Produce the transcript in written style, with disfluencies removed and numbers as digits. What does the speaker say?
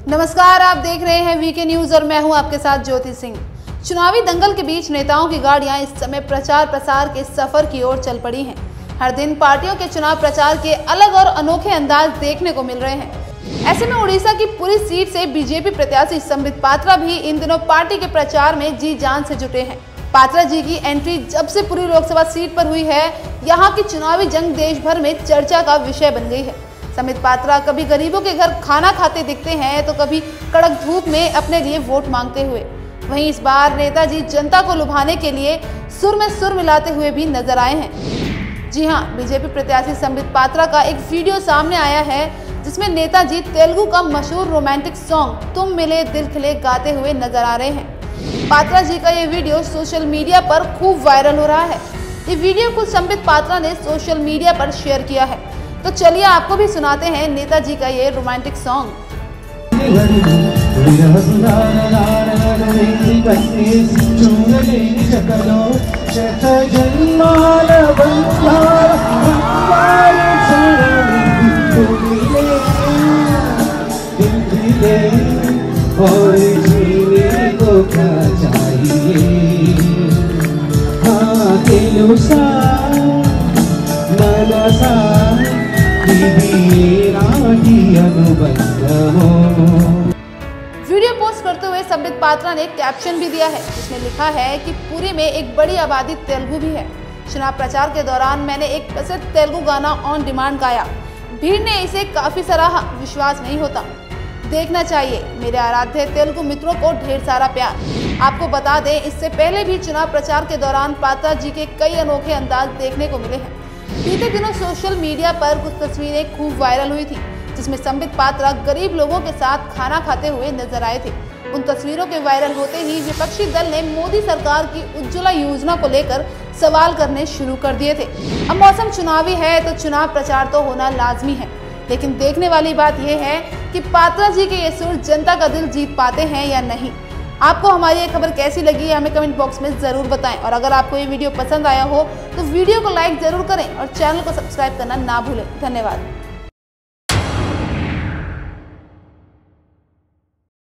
नमस्कार, आप देख रहे हैं वीके न्यूज और मैं हूं आपके साथ ज्योति सिंह। चुनावी दंगल के बीच नेताओं की गाड़ियां इस समय प्रचार प्रसार के सफर की ओर चल पड़ी हैं। हर दिन पार्टियों के चुनाव प्रचार के अलग और अनोखे अंदाज देखने को मिल रहे हैं। ऐसे में उड़ीसा की पूरी सीट से बीजेपी प्रत्याशी संबित पात्रा भी इन दिनों पार्टी के प्रचार में जी जान से जुटे हैं। पात्रा जी की एंट्री जब से पूरी लोकसभा सीट पर हुई है, यहाँ की चुनावी जंग देश भर में चर्चा का विषय बन गई है। संबित पात्रा कभी गरीबों के घर खाना खाते दिखते हैं तो कभी कड़क धूप में अपने लिए वोट मांगते हुए। वहीं इस बार नेताजी जनता को लुभाने के लिए सुर में सुर मिलाते हुए भी नजर आए हैं। जी हां, बीजेपी प्रत्याशी संबित पात्रा का एक वीडियो सामने आया है जिसमें नेताजी तेलुगु का मशहूर रोमांटिक सॉन्ग तुम मिले दिल खिले गाते हुए नजर आ रहे हैं। पात्रा जी का ये वीडियो सोशल मीडिया पर खूब वायरल हो रहा है। ये वीडियो को संबित पात्रा ने सोशल मीडिया पर शेयर किया है, तो चलिए आपको भी सुनाते हैं नेताजी का ये रोमांटिक सॉन्ग। वीडियो पोस्ट करते हुए संबित पात्रा ने कैप्शन भी दिया है जिसमें लिखा है कि पुरी में एक बड़ी आबादी तेलुगु भी है। चुनाव प्रचार के दौरान मैंने एक प्रसिद्ध तेलुगु गाना ऑन डिमांड गाया। भीड़ ने इसे काफी सराहा। विश्वास नहीं होता, देखना चाहिए। मेरे आराध्य तेलुगु मित्रों को ढेर सारा प्यार। आपको बता दें, इससे पहले भी चुनाव प्रचार के दौरान पात्रा जी के कई अनोखे अंदाज देखने को मिले हैं। बीते दिनों सोशल मीडिया पर कुछ तस्वीरें खूब वायरल हुई थी जिसमें संबित पात्रा गरीब लोगों के साथ खाना खाते हुए नजर आए थे। उन तस्वीरों के वायरल होते ही विपक्षी दल ने मोदी सरकार की उज्ज्वला योजना को लेकर सवाल करने शुरू कर दिए थे। अब मौसम चुनावी है तो चुनाव प्रचार तो होना लाजमी है, लेकिन देखने वाली बात यह है कि पात्रा जी के ये सुर जनता का दिल जीत पाते हैं या नहीं। आपको हमारी ये खबर कैसी लगी हमें कमेंट बॉक्स में जरूर बताएं, और अगर आपको ये वीडियो पसंद आया हो तो वीडियो को लाइक जरूर करें और चैनल को सब्सक्राइब करना ना भूलें। धन्यवाद।